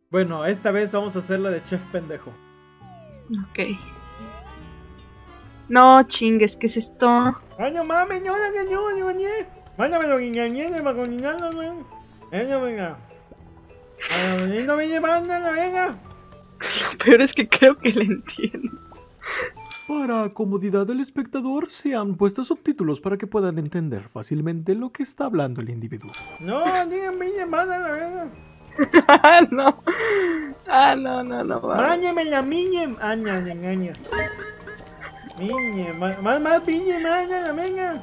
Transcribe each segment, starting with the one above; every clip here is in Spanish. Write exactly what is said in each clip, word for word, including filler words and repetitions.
Bueno, esta vez vamos a hacer la de chef pendejo. Ok. No chingues, ¿qué es esto? Ay, no mames, no, no, no, no, no. Mándamelo que engañé para cocinarlo, güey. Venga, venga. Ay, no me llevan nada, venga. Lo peor es que creo que le entiendo. Para comodidad del espectador, se han puesto subtítulos para que puedan entender fácilmente lo que está hablando el individuo. No, díganme, llamada, venga. Ah, no. Ah, no, no, no. Máñame la miñe. Aña, engaña. Miñe, más, más, más, miñe, máñala, venga.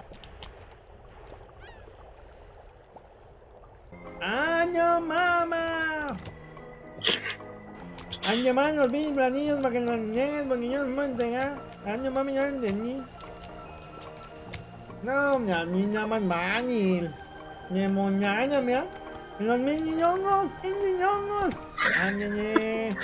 ¡Año, mamá! ¡Año, manos, bien, planillos, para que los niños, porque yo no entregar! ¡Año, mami, ya entendí! No, mi amiga, más manil. ¡Ni moñaña, mira! ¡Los niños, niños! ¡Año, ñe!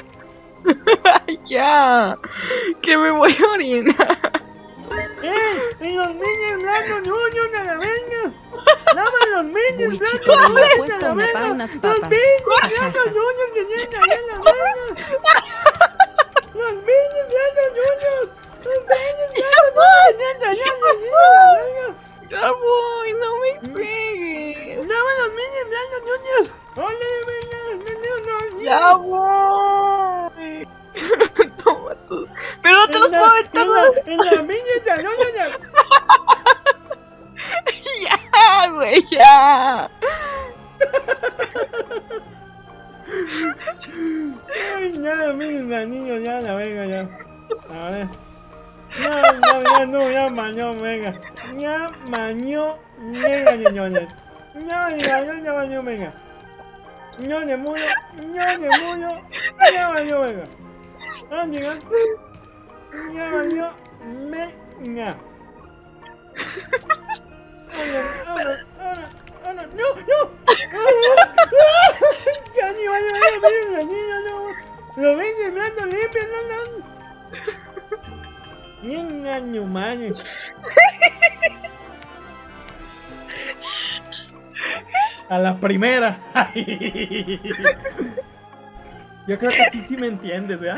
Ya, que me voy a orinar. ¡Eh! ¡Y los niños blancos, niños, a la venga! ¡Lava los niños Wichito blancos, le ha a puesto la una pa' venga! unas ¡Los papas. niños Ajaja. blancos, niños que llegan ahí a la venga! ¡Los niños blancos, niños! ¡Los niños blancos, niños que llegan ahí a la venga! Ya voy, no me pegues. ¡Lava los niños blancos, niños! ¡Ole, venga! ¡No, no, Ya voy. Toma tú. Pero no te los puedo aventar. ¡En la niña de la Ya, güey, ya. Ay, ya, miren, la niña, ya, la venga, ya. A ver. No, no, ya, no, ya, mañó, venga. Ya, mañó, venga, niñones. Ya, ya, ya, ya, mañó, venga. No, de mulo, no, de mulo, ya, mañó, venga. Ah, llega. Ya, mañó, venga. Ahora, ahora, ahora, ahora, no, no. Ya, ni vaya, vaya, vaya, la niña, no. Lo ven sembrando limpio, no, no. Ni engaño, mano. A la primera. Yo creo que sí, sí me entiendes, ¿verdad?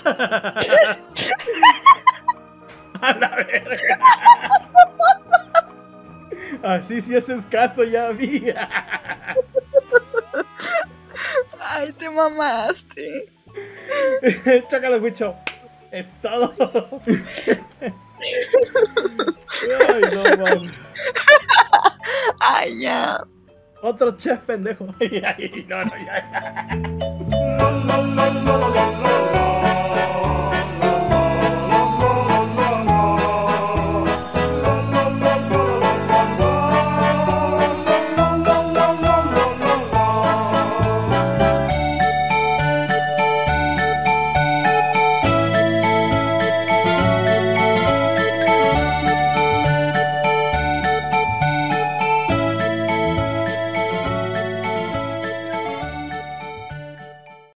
A la verga. Así sí haces caso, ya vi. Ay, te mamaste. Chócalo, Wicho. Es todo. Ay, no, mames. Ay, ya. Otro chef pendejo. Ay, no, no, ya, ya.